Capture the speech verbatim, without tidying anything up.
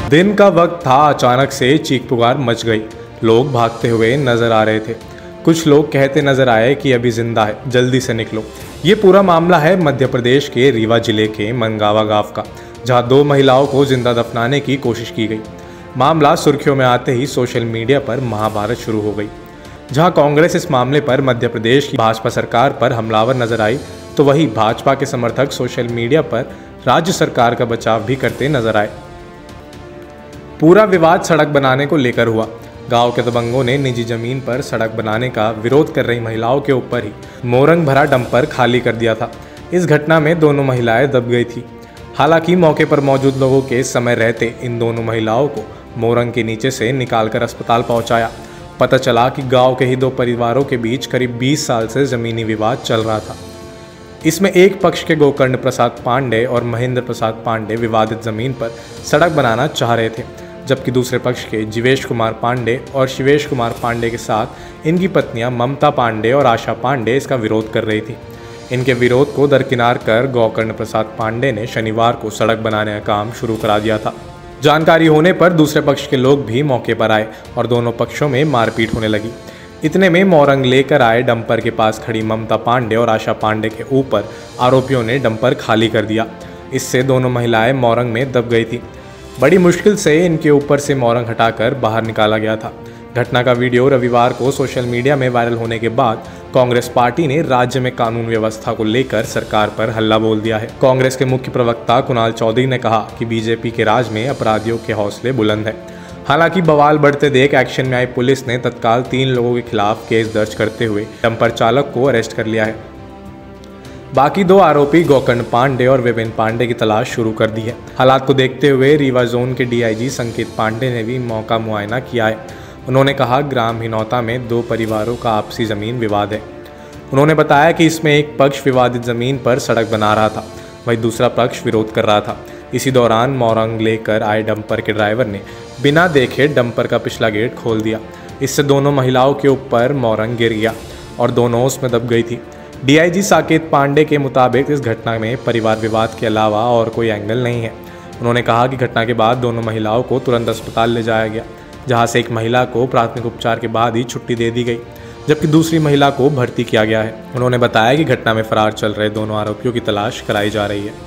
दिन का वक्त था, अचानक से चीख पुकार मच गई। लोग भागते हुए नजर आ रहे थे। कुछ लोग कहते नजर आए कि अभी जिंदा है, जल्दी से निकलो। ये पूरा मामला है मध्य प्रदेश के रीवा जिले के मनगावा गांव का, जहां दो महिलाओं को जिंदा दफनाने की कोशिश की गई। मामला सुर्खियों में आते ही सोशल मीडिया पर महाभारत शुरू हो गई। जहां कांग्रेस इस मामले पर मध्य प्रदेश की भाजपा सरकार पर हमलावर नजर आई, तो वहीं भाजपा के समर्थक सोशल मीडिया पर राज्य सरकार का बचाव भी करते नजर आए। पूरा विवाद सड़क बनाने को लेकर हुआ। गांव के दबंगों ने निजी जमीन पर सड़क बनाने का विरोध कर रही महिलाओं के ऊपर ही मोरंग भरा डंपर खाली कर दिया था। इस घटना में दोनों महिलाएं दब गई थी। हालांकि मौके पर मौजूद लोगों के समय रहते इन दोनों महिलाओं को मोरंग के नीचे से निकालकर अस्पताल पहुंचाया। पता चला कि गांव के ही दो परिवारों के बीच करीब बीस साल से जमीनी विवाद चल रहा था। इसमें एक पक्ष के गोकर्ण प्रसाद पांडे और महेंद्र प्रसाद पांडे विवादित जमीन पर सड़क बनाना चाह रहे थे, जबकि दूसरे पक्ष के जीवेश कुमार पांडे और शिवेश कुमार पांडे के साथ इनकी पत्नियां ममता पांडे और आशा पांडे इसका विरोध कर रही थी। इनके विरोध को दरकिनार कर गोकर्ण प्रसाद पांडे ने शनिवार को सड़क बनाने का काम शुरू करा दिया था। जानकारी होने पर दूसरे पक्ष के लोग भी मौके पर आए और दोनों पक्षों में मारपीट होने लगी। इतने में मोरंग लेकर आए डंपर के पास खड़ी ममता पांडे और आशा पांडे के ऊपर आरोपियों ने डंपर खाली कर दिया। इससे दोनों महिलाएं मोरंग में दब गई थी। बड़ी मुश्किल से इनके ऊपर से मोरंग हटाकर बाहर निकाला गया था। घटना का वीडियो रविवार को सोशल मीडिया में वायरल होने के बाद कांग्रेस पार्टी ने राज्य में कानून व्यवस्था को लेकर सरकार पर हल्ला बोल दिया है। कांग्रेस के मुख्य प्रवक्ता कुणाल चौधरी ने कहा कि बीजेपी के राज में अपराधियों के हौसले बुलंद हैं। हालांकि बवाल बढ़ते देख एक्शन में आई पुलिस ने तत्काल तीन लोगों के खिलाफ केस दर्ज करते हुए डंपर चालक को अरेस्ट कर लिया है। बाकी दो आरोपी गोकर्ण पांडे और विपिन पांडे की तलाश शुरू कर दी है। हालात को देखते हुए रीवा जोन के डीआईजी संकेत पांडे ने भी मौका मुआयना किया है। उन्होंने कहा ग्राम हिनौता में दो परिवारों का आपसी जमीन विवाद है। उन्होंने बताया कि इसमें एक पक्ष विवादित जमीन पर सड़क बना रहा था, वहीं दूसरा पक्ष विरोध कर रहा था। इसी दौरान मोरंग लेकर आए डंपर के ड्राइवर ने बिना देखे डंपर का पिछला गेट खोल दिया। इससे दोनों महिलाओं के ऊपर मोरंग गिर गया और दोनों उसमें दब गई थी। डीआईजी साकेत पांडे के मुताबिक इस घटना में परिवार विवाद के अलावा और कोई एंगल नहीं है। उन्होंने कहा कि घटना के बाद दोनों महिलाओं को तुरंत अस्पताल ले जाया गया, जहां से एक महिला को प्राथमिक उपचार के बाद ही छुट्टी दे दी गई, जबकि दूसरी महिला को भर्ती किया गया है। उन्होंने बताया कि घटना में फरार चल रहे दोनों आरोपियों की तलाश कराई जा रही है।